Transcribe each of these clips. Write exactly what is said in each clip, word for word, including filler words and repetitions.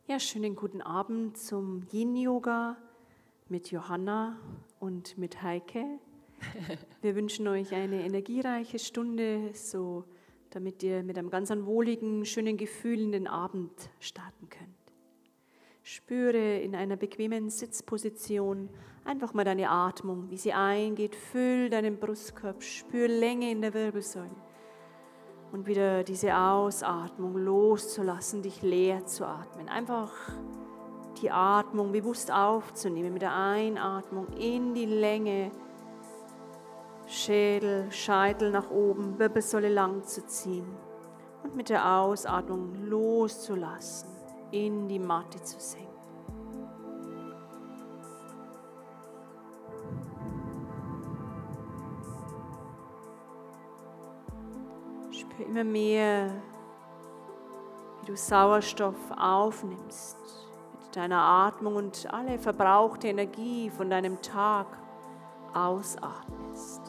Ja, schönen guten Abend zum Yin-Yoga mit Johanna und mit Heike. Wir wünschen euch eine energiereiche Stunde, so damit ihr mit einem ganz wohligen, schönen Gefühl in den Abend starten könnt. Spüre in einer bequemen Sitzposition einfach mal deine Atmung, wie sie eingeht. Füll deinen Brustkorb, spür Länge in der Wirbelsäule. Und wieder diese Ausatmung loszulassen, dich leer zu atmen. Einfach die Atmung bewusst aufzunehmen, mit der Einatmung in die Länge, Schädel, Scheitel nach oben, Wirbelsäule lang zu ziehen. Und mit der Ausatmung loszulassen, in die Matte zu senken. Spür immer mehr, wie du Sauerstoff aufnimmst mit deiner Atmung und alle verbrauchte Energie von deinem Tag ausatmest.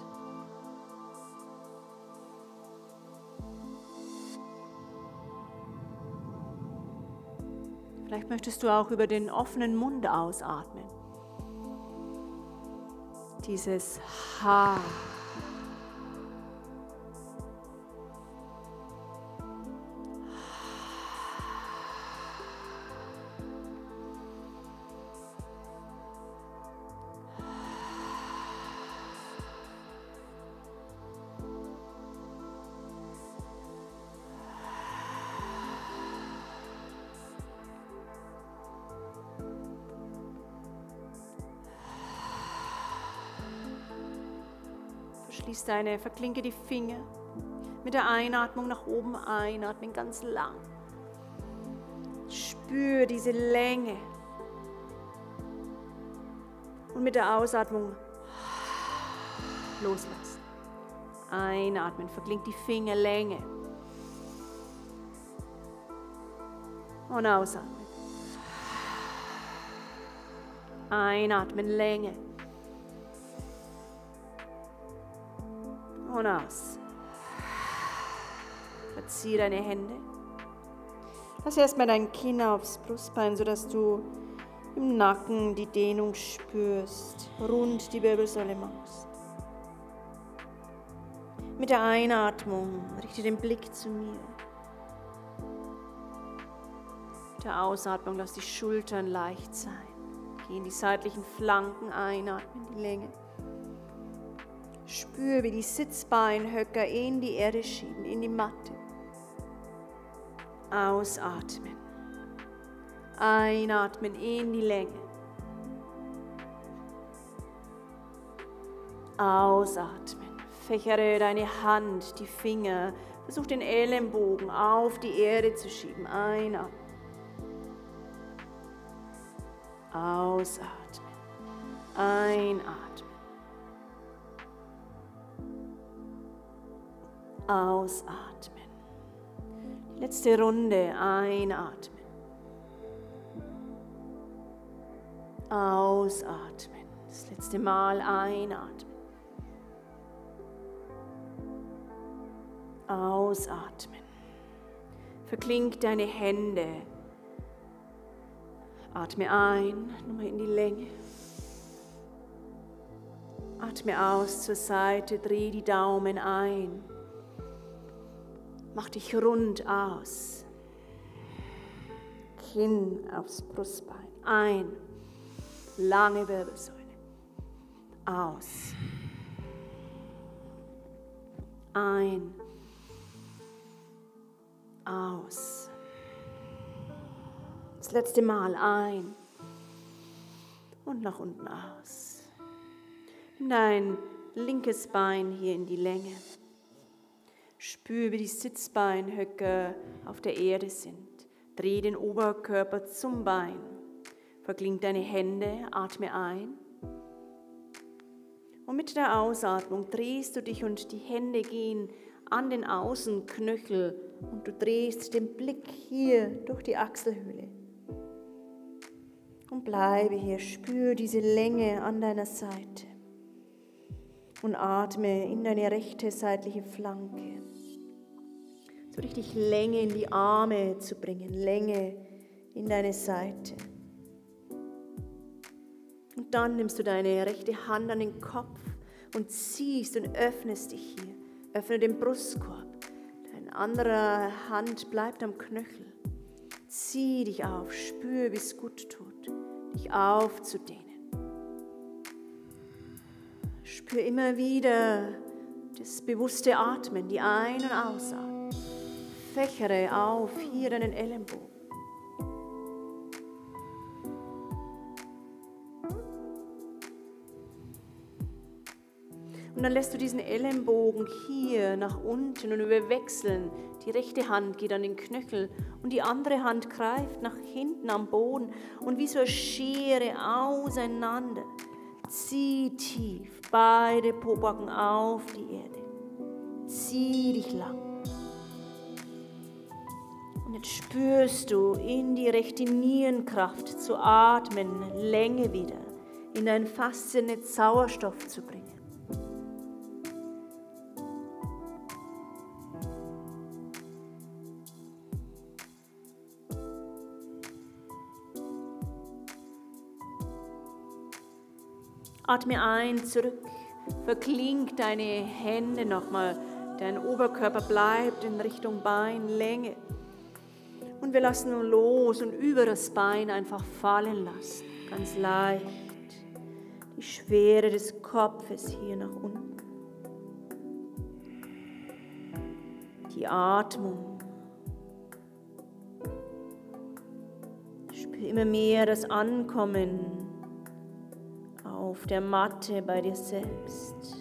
Vielleicht möchtest du auch über den offenen Mund ausatmen. Dieses Ha. Schließ deine, verklinke die Finger. Mit der Einatmung nach oben einatmen, ganz lang. Spür diese Länge. Und mit der Ausatmung loslassen. Einatmen, verklinke die Finger, Länge. Und ausatmen. Einatmen, Länge. Und aus. Verziehe deine Hände. Lass erstmal dein Kinn aufs Brustbein, sodass du im Nacken die Dehnung spürst, rund die Wirbelsäule machst. Mit der Einatmung richte den Blick zu mir. Mit der Ausatmung lass die Schultern leicht sein. Geh in die seitlichen Flanken, einatmen, die Länge. Spür, wie die Sitzbeinhöcker in die Erde schieben, in die Matte. Ausatmen. Einatmen in die Länge. Ausatmen. Fächere deine Hand, die Finger. Versuch den Ellenbogen auf die Erde zu schieben. Einatmen. Ausatmen. Einatmen. Ausatmen. Die letzte Runde. Einatmen. Ausatmen. Das letzte Mal einatmen. Ausatmen. Verklink deine Hände. Atme ein, nochmal in die Länge. Atme aus zur Seite, dreh die Daumen ein. Mach dich rund aus. Kinn aufs Brustbein. Ein. Lange Wirbelsäule. Aus. Ein. Aus. Das letzte Mal ein. Und nach unten aus. Nimm dein linkes Bein hier in die Länge. Spür, wie die Sitzbeinhöcker auf der Erde sind. Dreh den Oberkörper zum Bein. Verklinke deine Hände, atme ein. Und mit der Ausatmung drehst du dich und die Hände gehen an den Außenknöchel und du drehst den Blick hier durch die Achselhöhle. Und bleibe hier, spür diese Länge an deiner Seite. Und atme in deine rechte seitliche Flanke. So richtig Länge in die Arme zu bringen, Länge in deine Seite. Und dann nimmst du deine rechte Hand an den Kopf und ziehst und öffnest dich hier. Öffne den Brustkorb. Deine andere Hand bleibt am Knöchel. Zieh dich auf, spür, wie es gut tut, dich aufzudehnen. Spür immer wieder das bewusste Atmen, die Ein- und Ausatmen. Fächere auf hier deinen Ellenbogen. Und dann lässt du diesen Ellenbogen hier nach unten und wir wechseln. Die rechte Hand geht an den Knöchel und die andere Hand greift nach hinten am Boden und wie so eine Schere auseinander. Zieh tief, beide Pobacken auf die Erde. Zieh dich lang. Und jetzt spürst du in die rechte Nierenkraft zu atmen, Länge wieder, in dein Faszennetz Sauerstoff zu bringen. Atme ein, zurück, verklingt deine Hände nochmal, dein Oberkörper bleibt in Richtung Beinlänge. Und wir lassen nun los und über das Bein einfach fallen lassen, ganz leicht. Die Schwere des Kopfes hier nach unten. Die Atmung. Spür immer mehr das Ankommen auf der Matte bei dir selbst.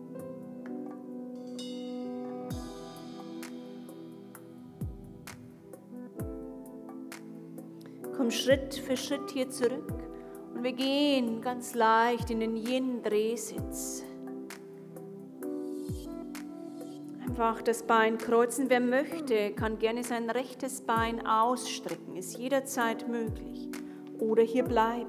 Komm Schritt für Schritt hier zurück und wir gehen ganz leicht in den Yin-Drehsitz. Einfach das Bein kreuzen. Wer möchte, kann gerne sein rechtes Bein ausstrecken. Ist jederzeit möglich. Oder hier bleiben.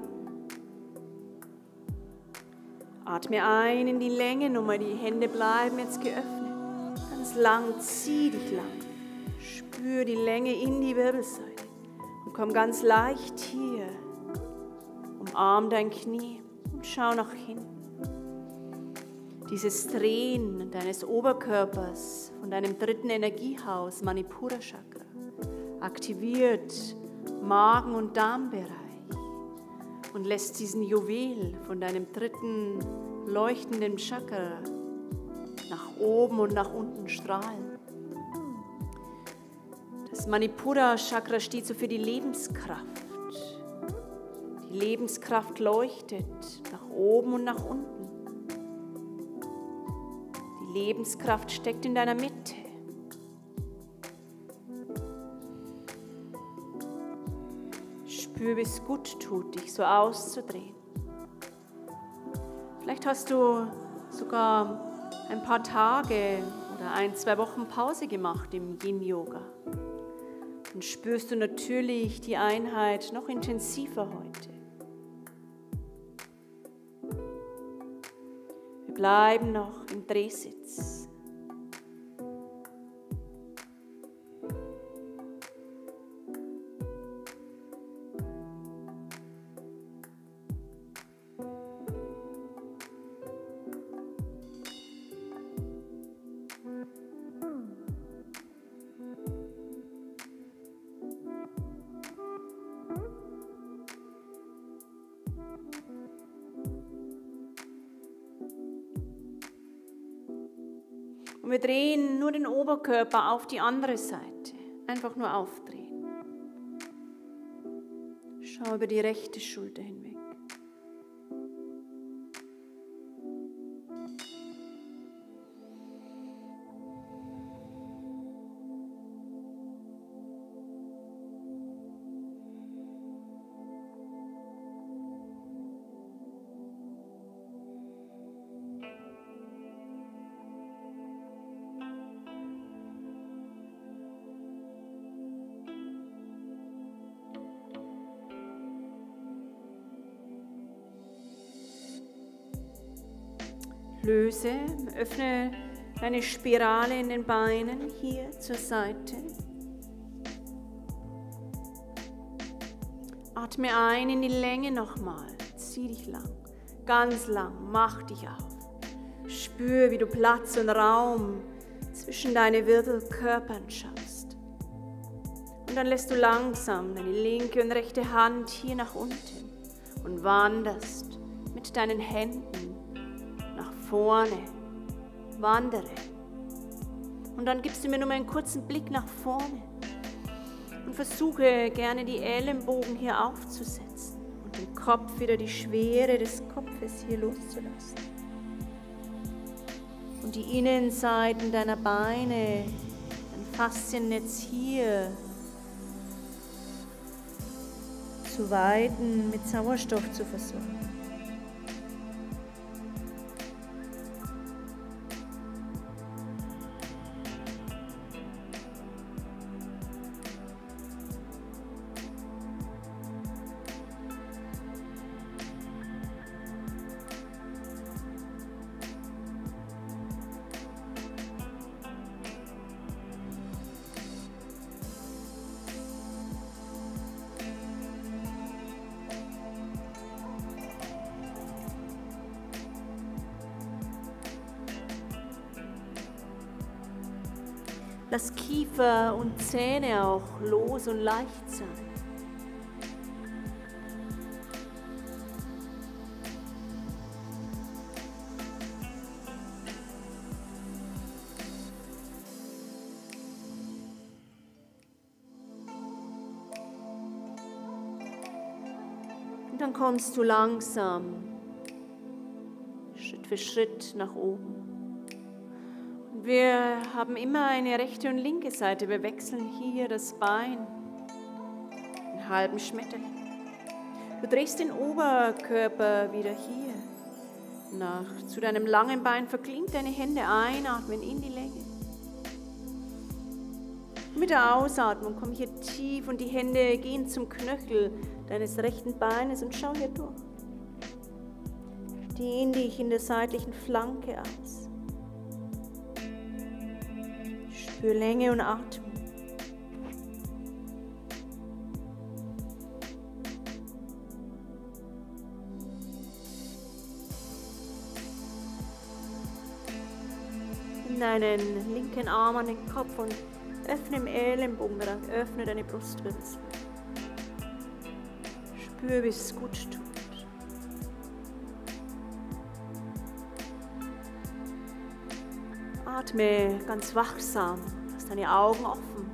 Atme ein in die Länge, nochmal die Hände bleiben jetzt geöffnet. Ganz lang, zieh dich lang. Spür die Länge in die Wirbelsäule. Und komm ganz leicht hier. Umarm dein Knie und schau nach hinten. Dieses Drehen deines Oberkörpers von deinem dritten Energiehaus, Manipura Chakra, aktiviert Magen- und Darmbereich. Und lässt diesen Juwel von deinem dritten leuchtenden Chakra nach oben und nach unten strahlen. Das Manipura Chakra steht so für die Lebenskraft. Die Lebenskraft leuchtet nach oben und nach unten. Die Lebenskraft steckt in deiner Mitte. Spür, wie es gut tut, dich so auszudrehen. Vielleicht hast du sogar ein paar Tage oder ein, zwei Wochen Pause gemacht im Yin-Yoga. Dann spürst du natürlich die Einheit noch intensiver heute. Wir bleiben noch im Drehsitz. Und wir drehen nur den Oberkörper auf die andere Seite. Einfach nur aufdrehen. Schau über die rechte Schulter hinweg. Löse, öffne deine Spirale in den Beinen hier zur Seite. Atme ein in die Länge nochmal. Zieh dich lang, ganz lang, mach dich auf. Spür, wie du Platz und Raum zwischen deine Wirbelkörpern schaffst. Und dann lässt du langsam deine linke und rechte Hand hier nach unten und wanderst mit deinen Händen nach vorne. Wandere. Und dann gibst du mir nur mal einen kurzen Blick nach vorne und versuche gerne die Ellenbogen hier aufzusetzen und den Kopf wieder die Schwere des Kopfes hier loszulassen. Und die Innenseiten deiner Beine, dein Fasziennetz hier zu weiten, mit Sauerstoff zu versorgen. Lass Kiefer und Zähne auch los und leicht sein. Und dann kommst du langsam, Schritt für Schritt nach oben. Wir haben immer eine rechte und linke Seite. Wir wechseln hier das Bein, einen halben Schmetterling. Du drehst den Oberkörper wieder hier nach zu deinem langen Bein. Verklingt deine Hände, einatmen in die Länge. Mit der Ausatmung komm hier tief und die Hände gehen zum Knöchel deines rechten Beines und schau hier durch. Dehn dich in der seitlichen Flanke aus. Spür Länge und Atmung. Nimm deinen linken Arm an den Kopf und öffne im Ellenbogenbereich, öffne deine Brustwirbelsäule. Spür, wie es gut tut. Atme ganz wachsam, lass deine Augen offen.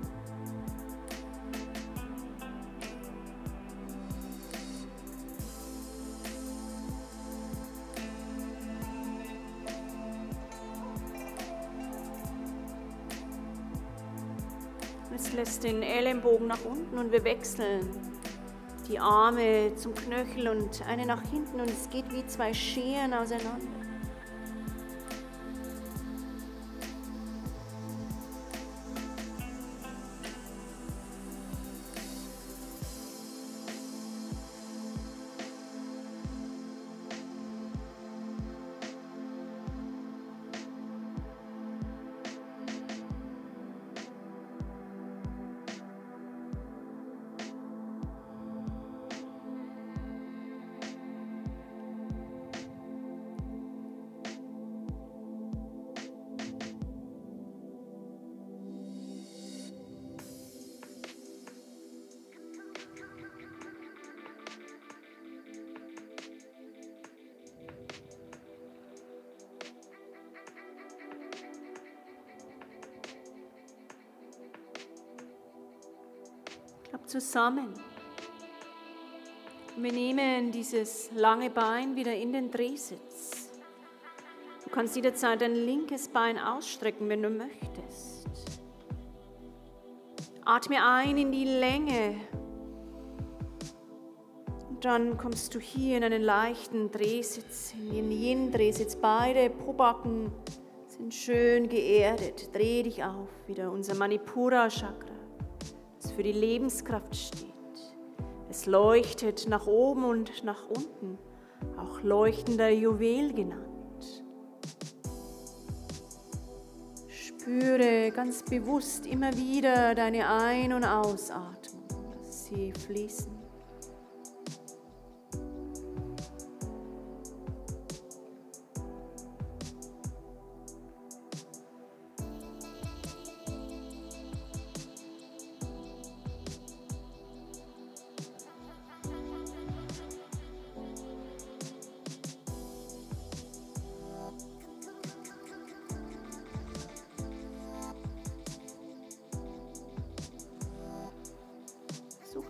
Jetzt lässt den Ellenbogen nach unten und wir wechseln die Arme zum Knöchel und eine nach hinten und es geht wie zwei Scheren auseinander. Klapp zusammen. Wir nehmen dieses lange Bein wieder in den Drehsitz. Du kannst jederzeit dein linkes Bein ausstrecken, wenn du möchtest. Atme ein in die Länge. Und dann kommst du hier in einen leichten Drehsitz, in den Yin-Drehsitz. Beide Pobacken sind schön geerdet. Dreh dich auf, wieder unser Manipura-Chakra, das für die Lebenskraft steht. Es leuchtet nach oben und nach unten, auch leuchtender Juwel genannt. Spüre ganz bewusst immer wieder deine Ein- und Ausatmung, lass sie fließen.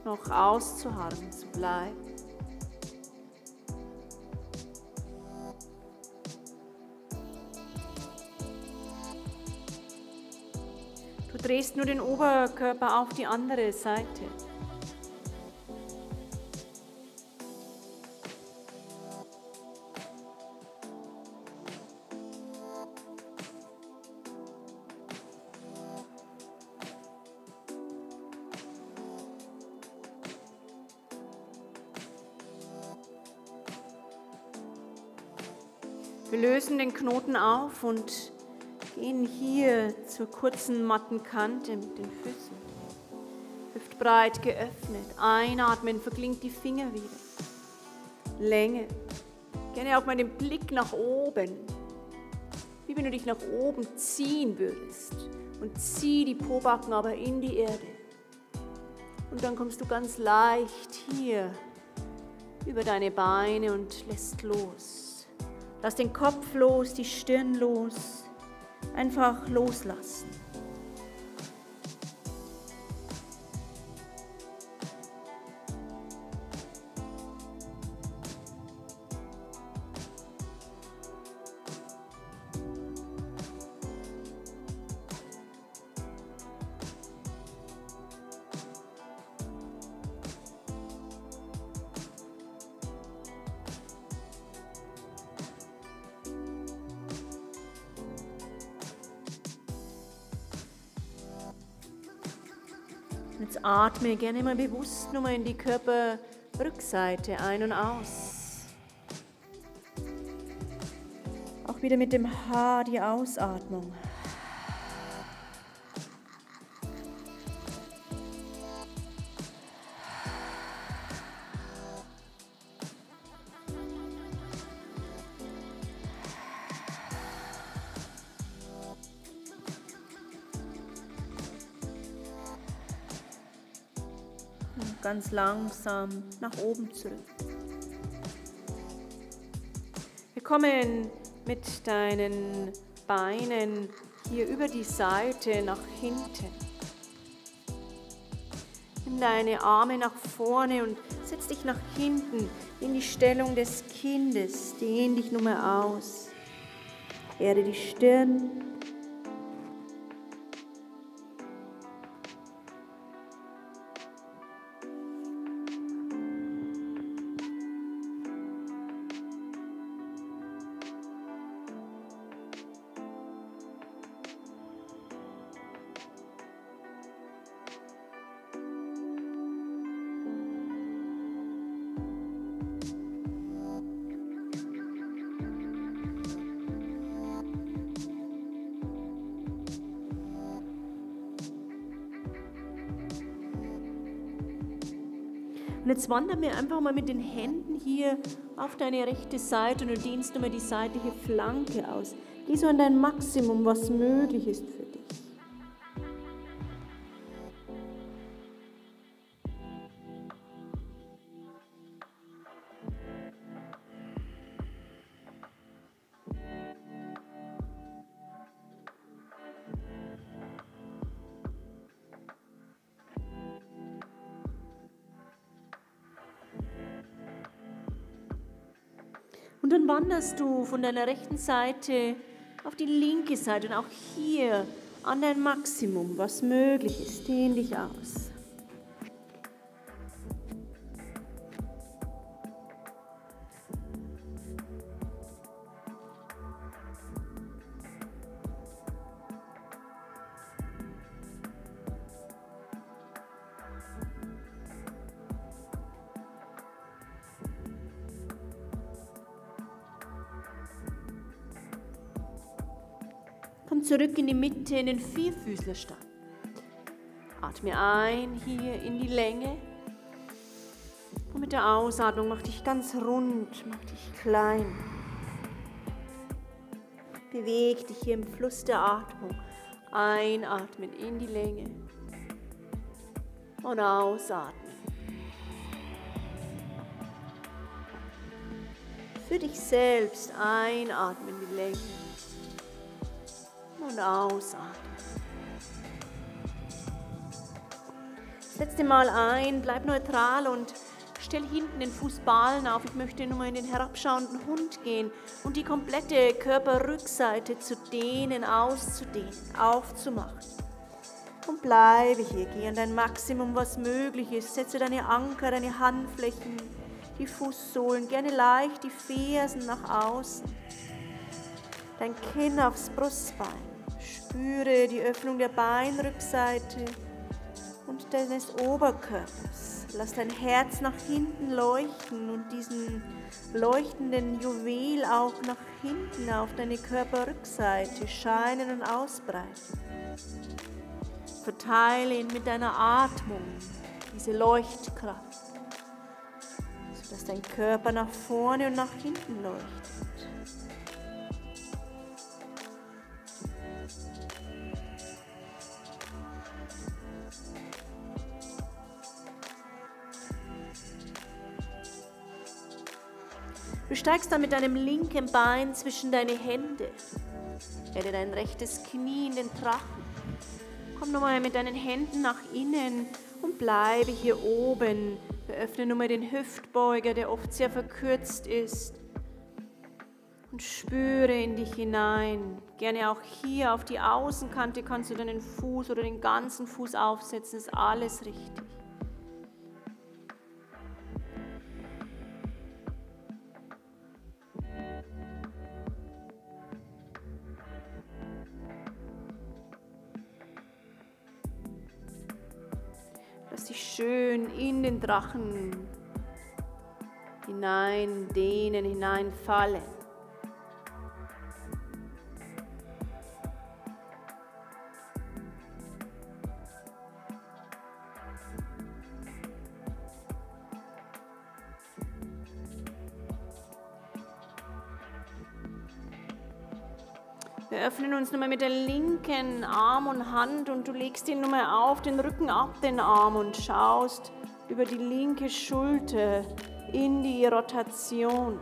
noch auszuharren zu bleiben. Du drehst nur den Oberkörper auf die andere Seite. Wir lösen den Knoten auf und gehen hier zur kurzen matten Kante mit den Füßen. Hüftbreit geöffnet. Einatmen, verklingt die Finger wieder. Länge. Gerne auch mal den Blick nach oben. Wie wenn du dich nach oben ziehen würdest. Und zieh die Pobacken aber in die Erde. Und dann kommst du ganz leicht hier über deine Beine und lässt los. Lass den Kopf los, die Stirn los. Einfach loslassen. Jetzt atme gerne mal bewusst nochmal in die Körperrückseite ein und aus. Auch wieder mit dem H die Ausatmung. Ganz langsam nach oben zurück. Wir kommen mit deinen Beinen hier über die Seite nach hinten. Nimm deine Arme nach vorne und setz dich nach hinten in die Stellung des Kindes. Dehn dich nur mal aus. Erde die Stirn. Und jetzt wandern wir einfach mal mit den Händen hier auf deine rechte Seite und du dehnst nochmal die seitliche Flanke aus. Geh so an dein Maximum, was möglich ist für dich. Und dann wanderst du von deiner rechten Seite auf die linke Seite und auch hier an dein Maximum, was möglich ist. Dehn dich aus. Komm zurück in die Mitte, in den Vierfüßlerstand. Atme ein, hier in die Länge. Und mit der Ausatmung mach dich ganz rund, mach dich klein. Beweg dich hier im Fluss der Atmung. Einatmen in die Länge. Und ausatmen. Für dich selbst einatmen in die Länge. Und ausatmen. Setz den mal ein, bleib neutral und stell hinten den Fußballen auf. Ich möchte nur mal in den herabschauenden Hund gehen und die komplette Körperrückseite zu dehnen, auszudehnen, aufzumachen. Und bleibe hier, geh an dein Maximum, was möglich ist. Setze deine Anker, deine Handflächen, die Fußsohlen, gerne leicht die Fersen nach außen. Dein Kinn aufs Brustbein. Spüre die Öffnung der Beinrückseite und deines Oberkörpers. Lass dein Herz nach hinten leuchten und diesen leuchtenden Juwel auch nach hinten auf deine Körperrückseite scheinen und ausbreiten. Verteile ihn mit deiner Atmung, diese Leuchtkraft, sodass dein Körper nach vorne und nach hinten leuchtet. Du steigst dann mit deinem linken Bein zwischen deine Hände. Werde dein rechtes Knie in den Drachen. Komm nochmal mit deinen Händen nach innen und bleibe hier oben. Öffne nochmal den Hüftbeuger, der oft sehr verkürzt ist. Und spüre in dich hinein. Gerne auch hier auf die Außenkante kannst du deinen Fuß oder den ganzen Fuß aufsetzen. Ist alles richtig. Lass dich schön in den Drachen hinein dehnen, hineinfallen. Wir öffnen uns nochmal mit der linken Arm und Hand und du legst ihn nochmal auf den Rücken ab, den Arm und schaust über die linke Schulter in die Rotation.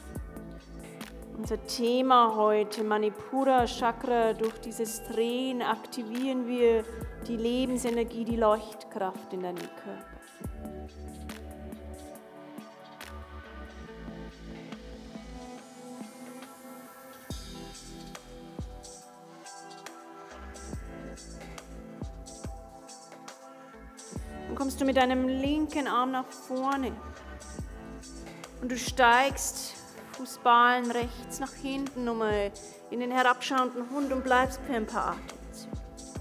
Unser Thema heute, Manipura Chakra, durch dieses Drehen aktivieren wir die Lebensenergie, die Leuchtkraft in deinem Körper. Dann kommst du mit deinem linken Arm nach vorne und du steigst Fußballen rechts nach hinten nochmal in den herabschauenden Hund und bleibst für ein paar Atemzüge.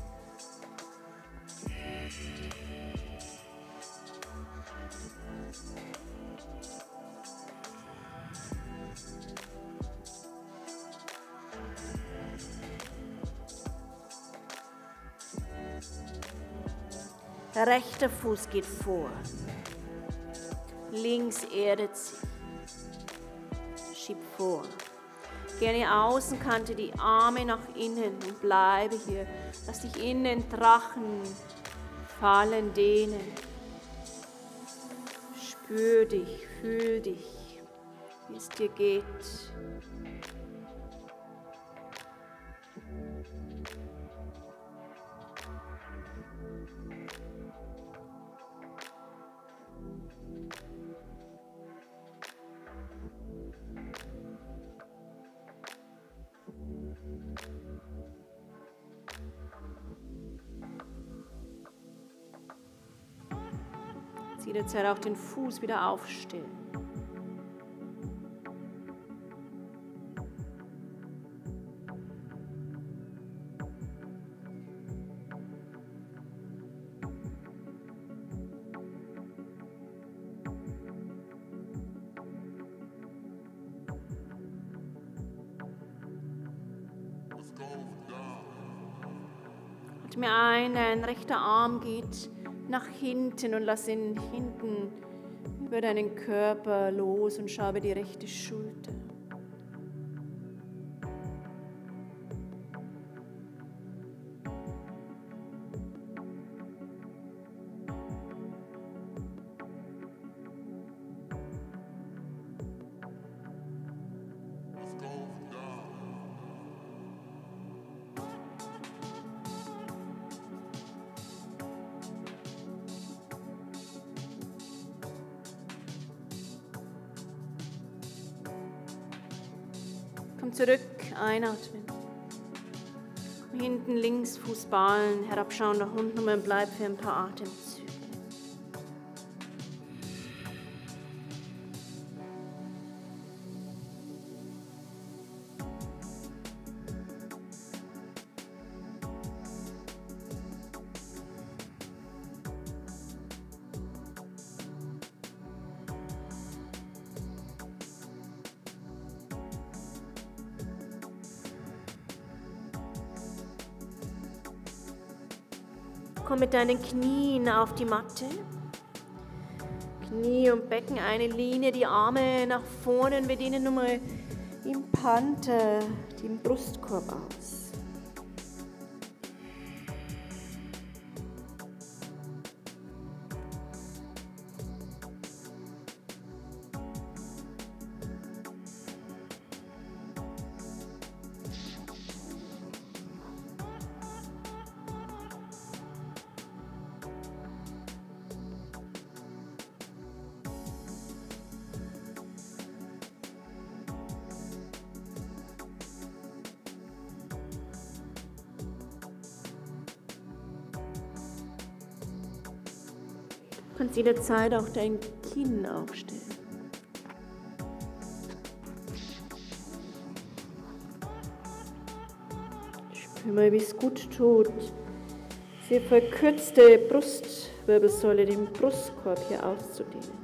Der rechte Fuß geht vor, links erdet sich, schieb vor. Gerne Außenkante, die Arme nach innen und bleibe hier. Lass dich in den Drachen fallen, dehnen. Spür dich, fühl dich, wie es dir geht. Jederzeit auch den Fuß wieder aufstellen. Atme ein, dein rechter Arm geht nach hinten und lass ihn hinten über deinen Körper los und schau über die rechte Schulter. Komm zurück, einatmen. Hinten links Fußballen, herabschauen nach unten und bleib für ein paar Atemzüge. Komm mit deinen Knien auf die Matte. Knie und Becken eine Linie, die Arme nach vorne. Wir dehnen nochmal im Panther den Brustkorb aus. Du kannst jederzeit auch dein Kinn aufstellen. Spür mal, wie es gut tut, diese verkürzte Brustwirbelsäule, den Brustkorb hier auszudehnen.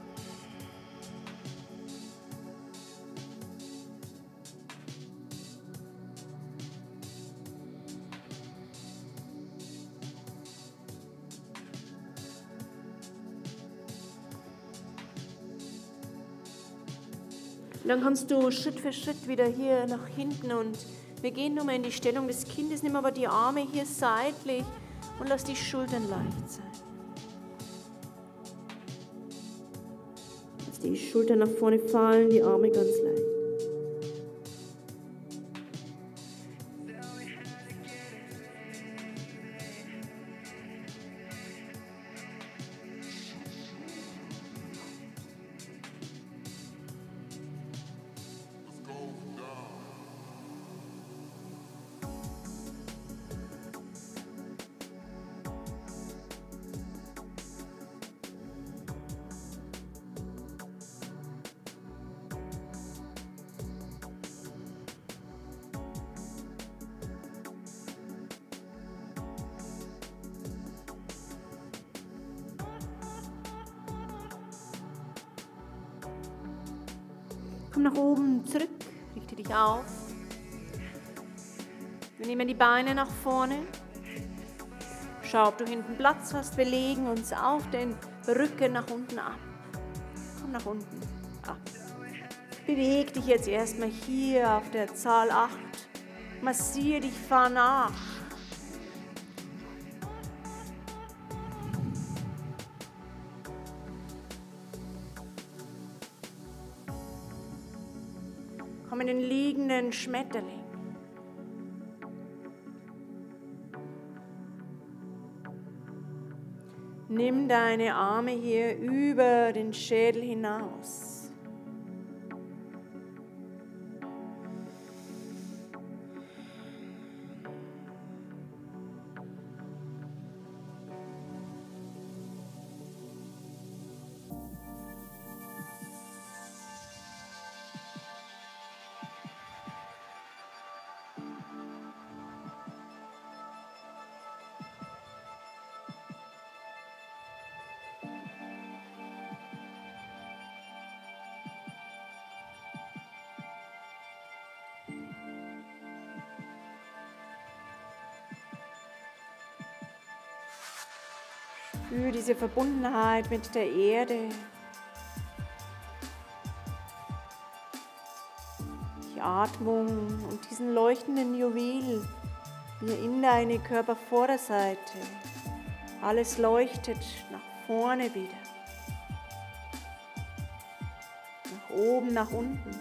Dann kommst du Schritt für Schritt wieder hier nach hinten und wir gehen nun mal in die Stellung des Kindes. Nimm aber die Arme hier seitlich und lass die Schultern leicht sein. Lass die Schultern nach vorne fallen, die Arme ganz leicht. Komm nach oben, zurück, richte dich auf. Wir nehmen die Beine nach vorne. Schau, ob du hinten Platz hast. Wir legen uns auf den Rücken nach unten ab. Komm nach unten, ab. Beweg dich jetzt erstmal hier auf der Zahl acht. Massier dich, fahr nach. Komm in den liegenden Schmetterling. Nimm deine Arme hier über den Schädel hinaus. Spür diese Verbundenheit mit der Erde. Die Atmung und diesen leuchtenden Juwel hier in deine Körpervorderseite. Alles leuchtet nach vorne wieder. Nach oben, nach unten.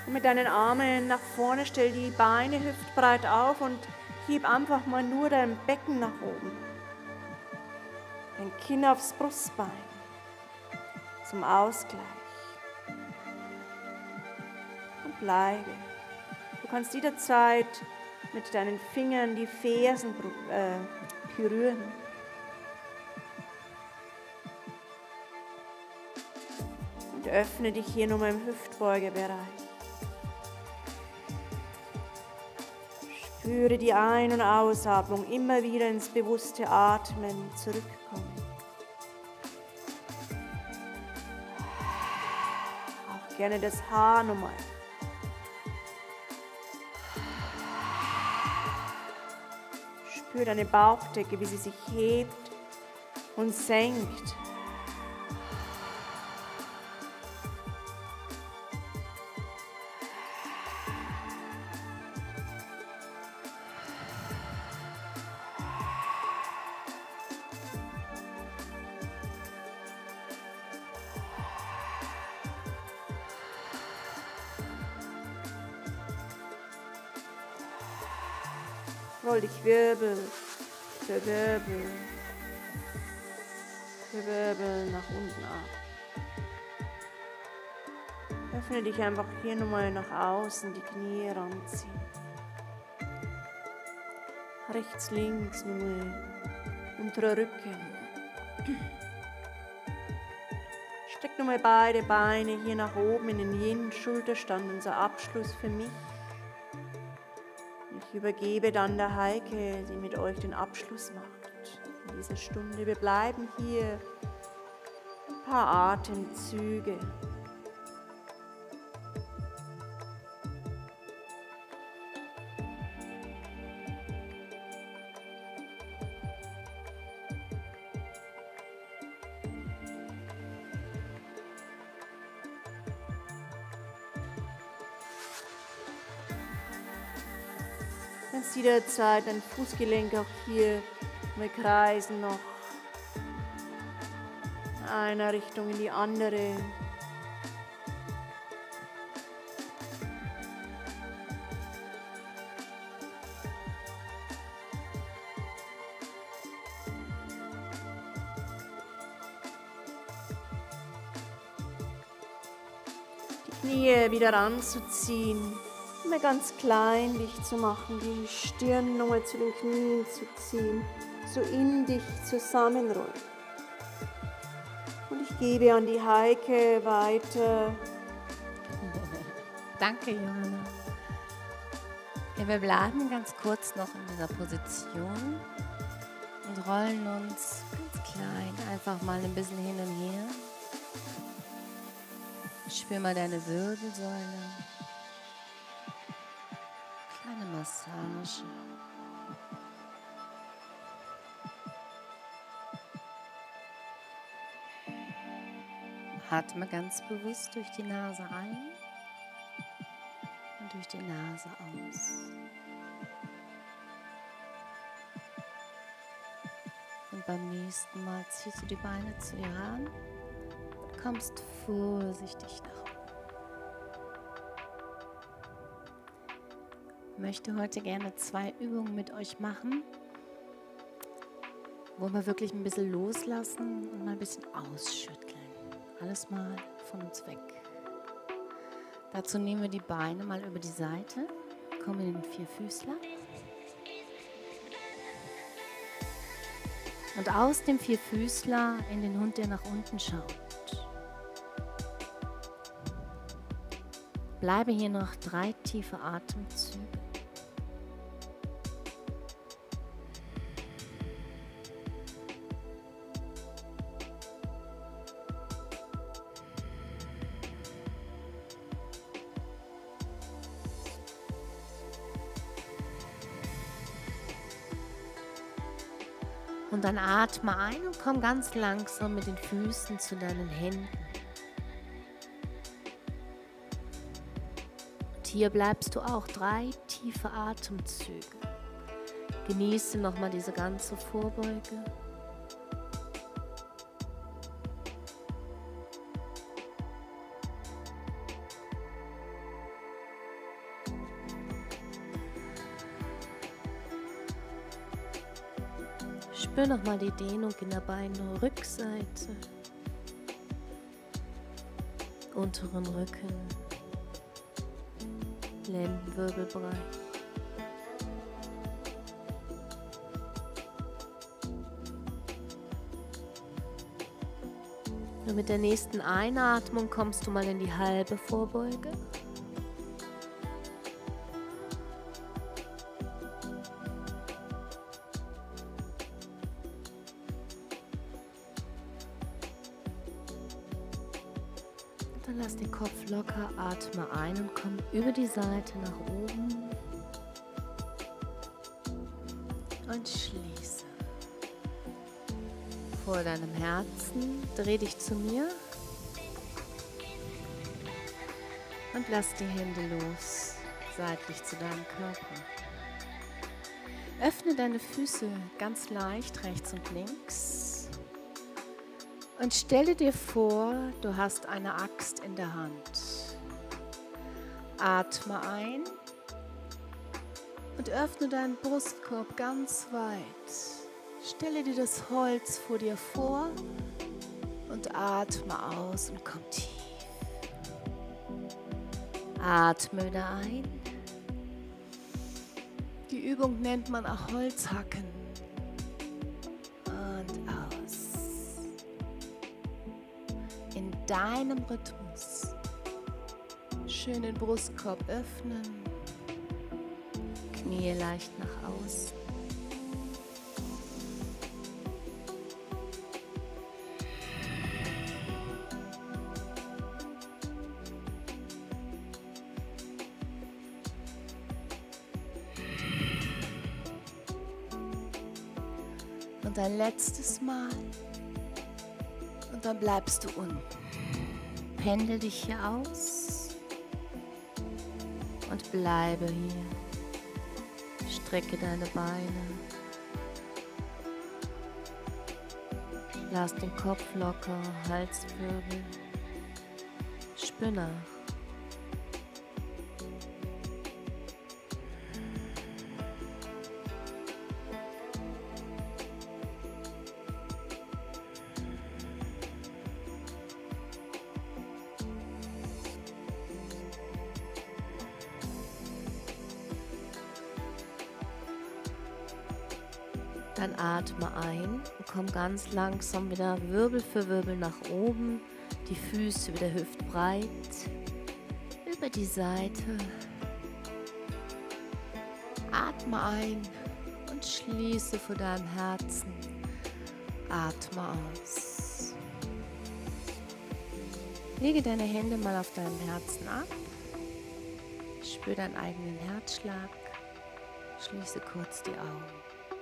Und mit deinen Armen nach vorne stell die Beine hüftbreit auf und heb einfach mal nur dein Becken nach oben. Dein Kinn aufs Brustbein zum Ausgleich. Und bleibe. Du kannst jederzeit mit deinen Fingern die Fersen äh, berühren. Und öffne dich hier nochmal im Hüftbeugebereich. Spüre die Ein- und Ausatmung, immer wieder ins bewusste Atmen zurückkommen. Auch gerne das Haar nochmal. Spüre deine Bauchdecke, wie sie sich hebt und senkt. Roll dich Wirbel für Wirbel, für Wirbel nach unten ab. Öffne dich einfach hier nochmal nach außen, die Knie ranziehen. Rechts, links, nur unterer Rücken. Streck nochmal beide Beine hier nach oben in den Yin-Schulterstand, unser Abschluss für mich. Ich übergebe dann der Heike, die mit euch den Abschluss macht in dieser Stunde. Wir bleiben hier ein paar Atemzüge. Kannst jederzeit dein Fußgelenk auch hier mal kreisen, noch in einer Richtung in die andere. Die Knie wieder ranzuziehen. Immer ganz klein dich zu machen, die Stirn nochmal zu den Knien zu ziehen, so in dich zusammenrollen. Und ich gebe an die Heike weiter. Danke, Johanna. Ja, wir bleiben ganz kurz noch in dieser Position und rollen uns ganz klein einfach mal ein bisschen hin und her. Spür mal deine Wirbelsäule. Kleine Massage. Atme ganz bewusst durch die Nase ein und durch die Nase aus. Und beim nächsten Mal ziehst du die Beine zu dir ran und kommst vorsichtig nach oben. Ich möchte heute gerne zwei Übungen mit euch machen, wo wir wirklich ein bisschen loslassen und mal ein bisschen ausschütteln. Alles mal von uns weg. Dazu nehmen wir die Beine mal über die Seite, kommen in den Vierfüßler. Und aus dem Vierfüßler in den Hund, der nach unten schaut. Bleibe hier noch drei tiefe Atemzüge. Und dann atme ein und komm ganz langsam mit den Füßen zu deinen Händen. Und hier bleibst du auch drei tiefe Atemzüge. Genieße nochmal diese ganze Vorbeuge. Spür nochmal die Dehnung in der Beinrückseite, unteren Rücken, Lendenwirbelbereich. Und mit der nächsten Einatmung kommst du mal in die halbe Vorbeuge. Dann lass den Kopf locker, atme ein und komm über die Seite nach oben und schließe. Vor deinem Herzen dreh dich zu mir und lass die Hände los, seitlich zu deinem Körper. Öffne deine Füße ganz leicht rechts und links. Und stelle dir vor, du hast eine Axt in der Hand. Atme ein und öffne deinen Brustkorb ganz weit. Stelle dir das Holz vor dir vor und atme aus und komm tief. Atme wieder ein. Die Übung nennt man auch Holzhacken. Und aus. In deinem Rhythmus. Schön den Brustkorb öffnen. Knie leicht nach außen. Und ein letztes Mal. Und dann bleibst du unten. Pendel dich hier aus. Und bleibe hier. Strecke deine Beine. Lass den Kopf locker, Halswirbel. Spür nach. Dann atme ein und komm ganz langsam wieder Wirbel für Wirbel nach oben, die Füße wieder hüftbreit, über die Seite. Atme ein und schließe vor deinem Herzen. Atme aus. Lege deine Hände mal auf deinem Herzen ab. Spür deinen eigenen Herzschlag. Schließe kurz die Augen.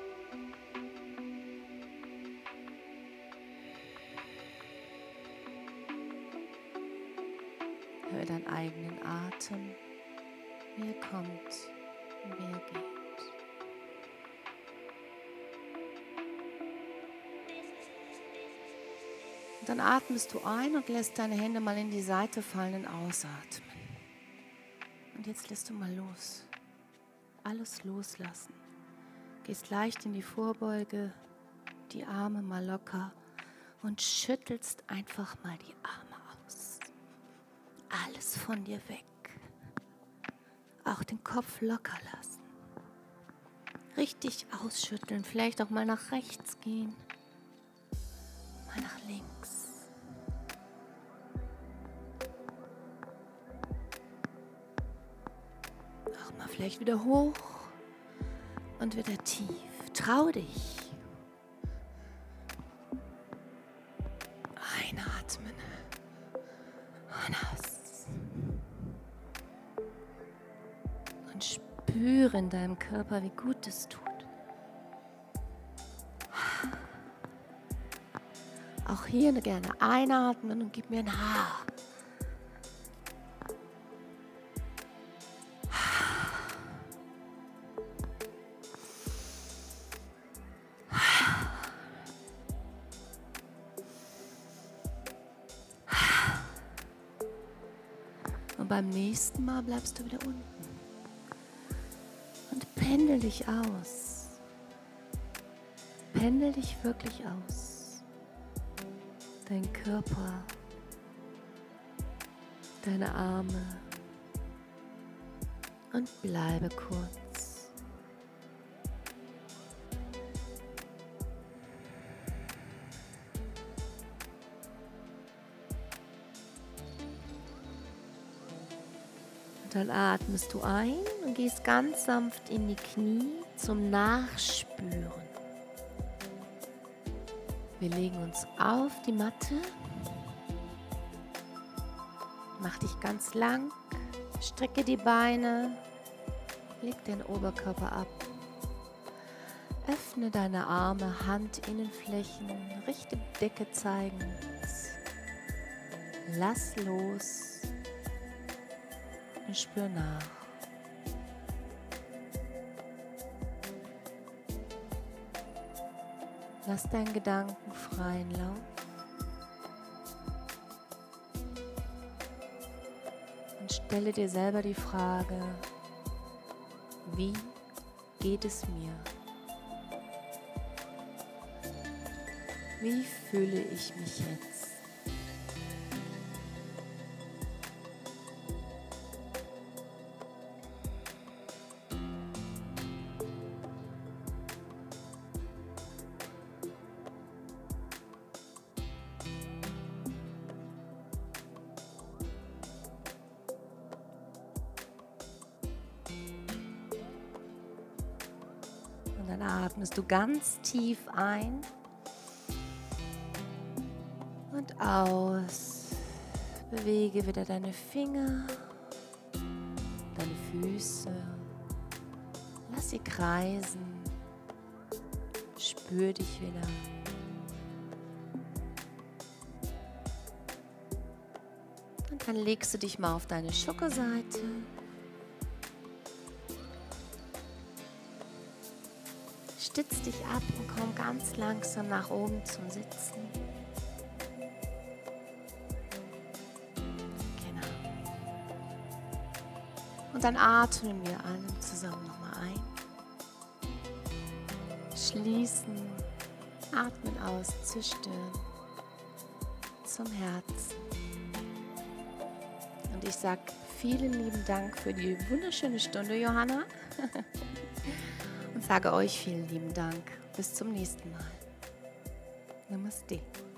Hör deinen eigenen Atem, wie er kommt und wie er geht. Und dann atmest du ein und lässt deine Hände mal in die Seite fallen und ausatmen. Und jetzt lässt du mal los. Alles loslassen. Gehst leicht in die Vorbeuge, die Arme mal locker und schüttelst einfach mal die Arme aus. Alles von dir weg. Auch den Kopf locker lassen. Richtig ausschütteln. Vielleicht auch mal nach rechts gehen. Mal nach links. Auch mal vielleicht wieder hoch und wieder tief. Trau dich. Einatmen. Und aus. Und spüre in deinem Körper, wie gut es tut. Auch hier gerne einatmen und gib mir ein Haar. Und beim nächsten Mal bleibst du wieder unten. Und pendel dich aus. pendel dich wirklich aus. Dein Körper, deine Arme und bleibe kurz. Und dann atmest du ein und gehst ganz sanft in die Knie zum Nachspüren. Wir legen uns auf die Matte. Mach dich ganz lang, strecke die Beine, leg den Oberkörper ab. Öffne deine Arme, Handinnenflächen, richte Decke zeigend. Lass los und spür nach. Lass deinen Gedanken freien Lauf. Und stelle dir selber die Frage, wie geht es mir? Wie fühle ich mich jetzt? Und dann atmest du ganz tief ein und aus. Bewege wieder deine Finger, deine Füße. Lass sie kreisen. Spür dich wieder. Und dann legst du dich mal auf deine Schokosseite. Stütz dich ab und komm ganz langsam nach oben zum Sitzen. Genau. Und dann atmen wir alle zusammen nochmal ein. Schließen, atmen aus zur Stirn, zum Herzen. Und ich sage vielen lieben Dank für die wunderschöne Stunde, Johanna. Und sage euch vielen lieben Dank. Bis zum nächsten Mal. Namaste.